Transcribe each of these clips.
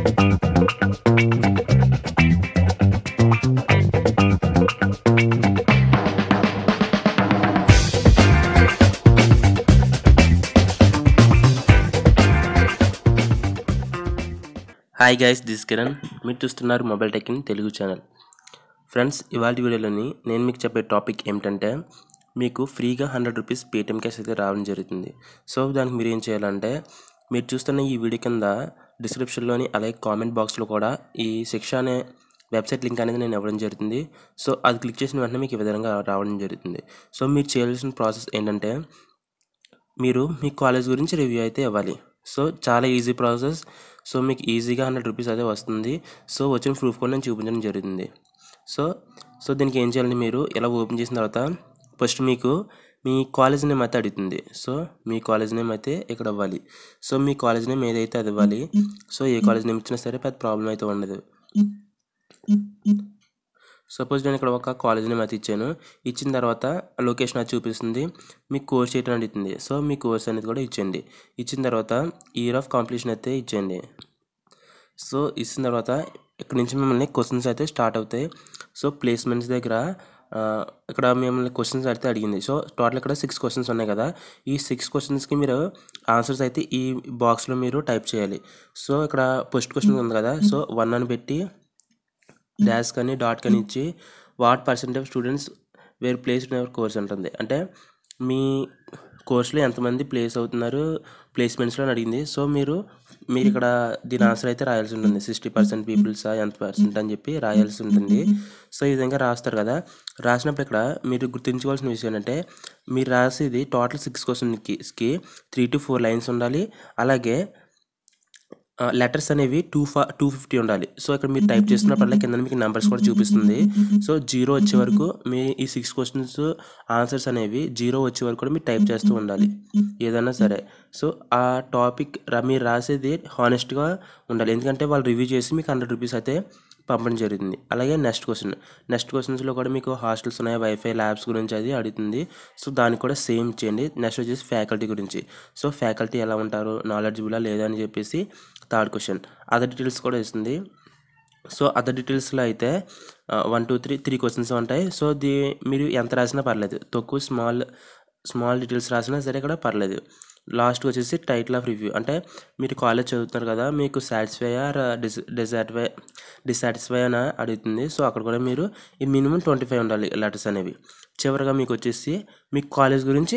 Hi guys, this Kiran. మీరు చూస్తున్నారు mobile tech in Telugu channel. Friends, ఇవాళ వీడియోలోని నేను మీకు చెప్పే టాపిక్ ఏమిటంటే, మీకు ఫ్రీగా 100 రూపీస్ పేటిఎం క్యాష్ అయితే రావడం జరుగుతుంది. సో దానికి మీరు ఏం చేయాలంటే, మీరు చూస్తున్న ఈ వీడియో కింద డిస్క్రిప్షన్లోని అలాగే కామెంట్ బాక్స్లో కూడా ఈ శిక్ష అనే వెబ్సైట్ లింక్ అనేది నేను ఇవ్వడం జరుగుతుంది. సో అది క్లిక్ చేసిన వెంటనే మీకు ఈ విధంగా రావడం జరుగుతుంది. సో మీరు చేయాల్సిన ప్రాసెస్ ఏంటంటే, మీరు మీ కాలేజ్ గురించి రివ్యూ అయితే ఇవ్వాలి. సో చాలా ఈజీ ప్రాసెస్. సో మీకు ఈజీగా 100 రూపీస్ అయితే వస్తుంది. సో వచ్చిన ప్రూఫ్ కూడా నేను చూపించడం జరుగుతుంది. సో దీనికి ఏం చేయాలంటే, మీరు ఇలా ఓపెన్ చేసిన తర్వాత ఫస్ట్ మీకు మీ కాలేజ్ నేమ్ అయితే అడుగుతుంది. సో మీ కాలేజ్ నేమ్ అయితే ఇక్కడ ఇవ్వాలి. సో మీ కాలేజ్ నేమ్ ఏదైతే అది ఇవ్వాలి. సో ఏ కాలేజ్ నేమ్ ఇచ్చినా సరే పెద్ద ప్రాబ్లం అయితే ఉండదు. సపోజ్ నేను ఇక్కడ ఒక కాలేజ్ నేమ్ అయితే ఇచ్చాను. ఇచ్చిన తర్వాత లొకేషన్ అది చూపిస్తుంది. మీ కోర్స్ ఏంటని అడుగుతుంది. సో మీ కోర్స్ అనేది కూడా ఇచ్చేయండి. ఇచ్చిన తర్వాత ఇయర్ ఆఫ్ కంప్లీషన్ అయితే ఇచ్చేయండి. సో ఇచ్చిన తర్వాత ఇక్కడ నుంచి మిమ్మల్ని క్వశ్చన్స్ అయితే స్టార్ట్ అవుతాయి. సో ప్లేస్మెంట్స్ దగ్గర ఇక్కడ మిమ్మల్ని క్వశ్చన్స్ అయితే అడిగింది. సో టోటల్ ఇక్కడ 6 క్వశ్చన్స్ ఉన్నాయి కదా. ఈ 6 క్వశ్చన్స్కి మీరు ఆన్సర్స్ అయితే ఈ బాక్స్లో మీరు టైప్ చేయాలి. సో ఇక్కడ ఫస్ట్ క్వశ్చన్ ఉంది కదా. సో 1 అని పెట్టి డాష్ కానీ డాట్ కానీ ఇచ్చి what percentage students were place in our course ఉంటుంది. అంటే మీ కోర్సులో ఎంతమంది ప్లేస్ అవుతున్నారు ప్లేస్మెంట్స్లో అని అడిగింది. సో మీరు ఇక్కడ దీని ఆన్సర్ అయితే రాయాల్సి ఉంటుంది. 60% పీపుల్సా ఎంత పర్సెంట్ అని చెప్పి రాయాల్సి ఉంటుంది. సో ఈ విధంగా రాస్తారు కదా. రాసినప్పుడు ఇక్కడ మీరు గుర్తుంచుకోవాల్సిన విషయం ఏంటంటే, మీరు రాసేది టోటల్ 6 క్వశ్చన్కి 3 to 4 లైన్స్ ఉండాలి. అలాగే లెటర్స్ అనేవి 250 ఉండాలి. సో ఇక్కడ మీరు టైప్ చేస్తున్నప్పుడల్లా కింద మీకు నెంబర్స్ కూడా చూపిస్తుంది. సో 0 వచ్చే వరకు మీ ఈ 6 క్వశ్చన్స్ ఆన్సర్స్ అనేవి 0 వచ్చే వరకు కూడా మీరు టైప్ చేస్తూ ఉండాలి ఏదైనా సరే. సో ఆ టాపిక్ మీరు రాసేది హానెస్ట్గా ఉండాలి. ఎందుకంటే వాళ్ళు రివ్యూ చేసి మీకు 100 రూపీస్ అయితే పంపడం జరుగుతుంది. అలాగే నెక్స్ట్ క్వశ్చన్స్లో కూడా మీకు హాస్టల్స్ ఉన్నాయి, వైఫై ల్యాబ్స్ గురించి అది అడుగుతుంది. సో దానికి కూడా సేమ్ చేయండి. నెక్స్ట్ వచ్చేసి ఫ్యాకల్టీ గురించి. సో ఫ్యాకల్టీ ఎలా ఉంటారు, నాలెడ్జబులా లేదా అని చెప్పేసి థర్డ్ క్వశ్చన్. అదర్ డీటెయిల్స్ కూడా ఇస్తుంది. సో అదర్ డీటెయిల్స్లో అయితే 1 2 3 క్వశ్చన్స్ ఉంటాయి. సో మీరు ఎంత రాసినా పర్లేదు, తక్కువ స్మాల్ డీటెయిల్స్ రాసినా సరే ఇక్కడ పర్లేదు. లాస్ట్ వచ్చేసి టైటిల్ ఆఫ్ రివ్యూ. అంటే మీరు కాలేజ్ చదువుతున్నారు కదా, మీకు సాటిస్ఫై ఆర్ డిసాటిస్ఫై అని అడుగుతుంది. సో అక్కడ కూడా మీరు ఈ మినిమం 25 ఉండాలి లెటర్స్ అనేవి. చివరిగా మీకు వచ్చేసి మీ కాలేజ్ గురించి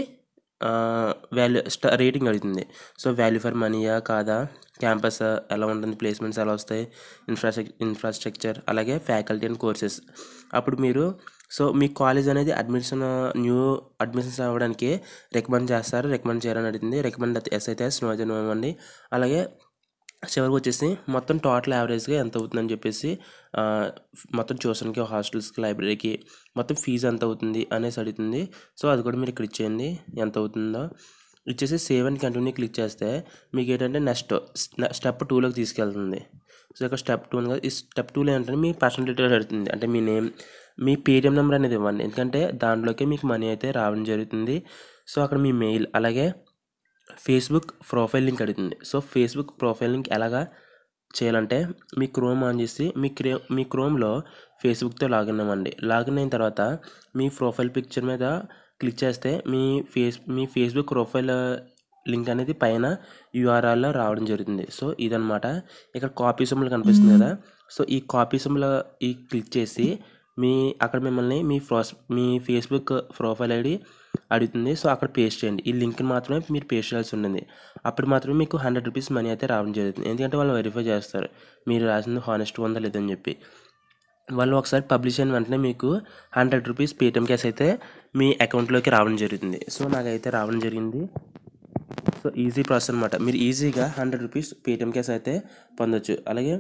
రేటింగ్ అడుగుతుంది. సో వాల్యూ ఫర్ మనీయా కాదా, క్యాంపస్ ఎలా ఉంటుంది, ప్లేస్మెంట్స్ ఎలా వస్తాయి, ఇన్ఫ్రాస్ట్రక్చర్, అలాగే ఫ్యాకల్టీ అండ్ కోర్సెస్. అప్పుడు మీరు సో మీ కాలేజ్ అనేది న్యూ అడ్మిషన్స్ అవ్వడానికి రికమెండ్ చేయాలని అడుగుతుంది. రికమెండ్ ఎస్ అయితే ఎస్, నో అయితే నో ఇవ్వండి. అలాగే చివరికి వచ్చేసి మొత్తం టోటల్ యావరేజ్గా ఎంత అవుతుందని చెప్పేసి మొత్తం ట్యూషన్కి, హాస్టల్స్కి, లైబ్రరీకి మొత్తం ఫీజు ఎంత అవుతుంది అనేసి అడుగుతుంది. సో అది కూడా మీరు ఇక్కడ ఇచ్చేయండి ఎంత అవుతుందో. ఇచ్చేసి సేవ్ అండ్ కంటిన్యూ క్లిక్ చేస్తే మీకు ఏంటంటే నెక్స్ట్ స్టెప్ 2లోకి తీసుకెళ్తుంది. సో ఇక్కడ స్టెప్ 2 ఉంది. ఈ స్టెప్ 2లో ఏంటంటే మీ పర్సనల్ డీటెయిల్స్ అడుగుతుంది. అంటే మీ నేమ్, మీ పేటిఎం నెంబర్ అనేది ఇవ్వండి. ఎందుకంటే దాంట్లోకి మీకు మనీ అయితే రావడం జరుగుతుంది. సో అక్కడ మీ మెయిల్, అలాగే ఫేస్బుక్ ప్రొఫైల్ లింక్ అడుగుతుంది. సో ఫేస్బుక్ ప్రొఫైల్ లింక్ ఎలాగా చేయాలంటే, మీ క్రోమ్ ఆన్ చేసి మీ క్రోమ్లో ఫేస్బుక్తో లాగిన్ అవ్వండి. లాగిన్ అయిన తర్వాత మీ ప్రొఫైల్ పిక్చర్ మీద క్లిక్ చేస్తే మీ ఫేస్బుక్ ప్రొఫైల్ లింక్ అనేది పైన యూఆర్ఎల్లో రావడం జరుగుతుంది. సో ఇదనమాట. ఇక్కడ కాపీ సింబల్ కనిపిస్తుంది కదా. సో ఈ కాపీ సింబల్ క్లిక్ చేసి అక్కడ మిమ్మల్ని మీ ఫేస్బుక్ ప్రొఫైల్ ఐడి అడుగుతుంది. సో అక్కడ పేస్ట్ చేయండి. ఈ లింక్ని మాత్రమే మీరు పేస్ట్ చేయాల్సి ఉంటుంది. అప్పుడు మాత్రమే మీకు 100 రూపీస్ మనీ అయితే రావడం జరుగుతుంది. ఎందుకంటే వాళ్ళు వెరిఫై చేస్తారు మీరు రాసింది హానెస్ట్గా ఉందా లేదని చెప్పి. వాళ్ళు ఒకసారి పబ్లిష్ అయిన వెంటనే మీకు 100 రూపీస్ పేటిఎం క్యాష్ అయితే మీ అకౌంట్లోకి రావడం జరుగుతుంది. సో నాకైతే రావడం జరిగింది. సో ఈజీ ప్రాసెస్ అనమాట. మీరు ఈజీగా 100 రూపీస్ పేటిఎం క్యాష్ అయితే పొందొచ్చు. అలాగే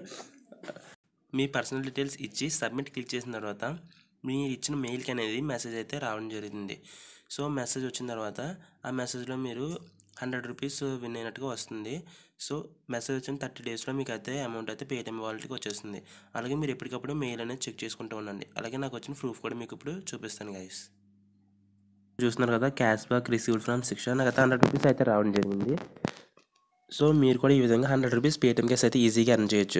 మీ పర్సనల్ డీటెయిల్స్ ఇచ్చి సబ్మిట్ క్లిక్ చేసిన తర్వాత మీరు ఇచ్చిన మెయిల్కి అనేది మెసేజ్ అయితే రావడం జరుగుతుంది. సో మెసేజ్ వచ్చిన తర్వాత ఆ మెసేజ్లో మీరు 100 రూపీస్ విన్ అయినట్టుగా వస్తుంది. సో మెసేజ్ వచ్చిన 30 డేస్లో మీకు అయితే అమౌంట్ అయితే పేటిఎం వాలెట్కి వచ్చేస్తుంది. అలాగే మీరు ఎప్పటికప్పుడు మెయిల్ అనేది చెక్ చేసుకుంటూ ఉండండి. అలాగే నాకు వచ్చిన ప్రూఫ్ కూడా మీకు ఇప్పుడు చూపిస్తాను గైస్. చూస్తున్నారు కదా, క్యాష్ బ్యాక్ రిసీవ్డ్ ఫ్రమ్ శిక్ష. నాకు అయితే 100 రూపీస్ అయితే రావడం జరిగింది. సో మీరు కూడా ఈ విధంగా ₹100 పేటీఎం క్యాష్ అయితే ఈజీగా ఎర్న్ చేయొచ్చు.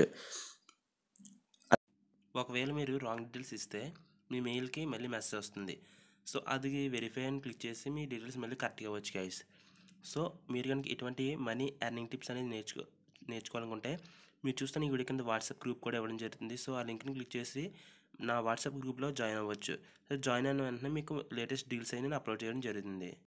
ఒకవేళ మీరు రాంగ్ డీటెయిల్స్ ఇస్తే మీ మెయిల్కి మళ్ళీ మెసేజ్ వస్తుంది. సో అది వెరిఫై అని క్లిక్ చేసి మీ డీటెయిల్స్ మళ్ళీ కరెక్ట్గా అవ్వచ్చు గైస్. సో మీరు కనుక ఇటువంటి మనీ ఎర్నింగ్ టిప్స్ అనేది నేర్చుకోవాలనుకుంటే మీరు చూస్తున్న ఈ వీడియో కింద వాట్సాప్ గ్రూప్ కూడా ఇవ్వడం జరుగుతుంది. సో ఆ లింక్ని క్లిక్ చేసి నా వాట్సాప్ గ్రూప్లో జాయిన్ అవ్వచ్చు. సో జాయిన్ అయిన వెంటనే మీకు లేటెస్ట్ డీల్స్ అయినా నేను అప్లోడ్ చేయడం జరుగుతుంది.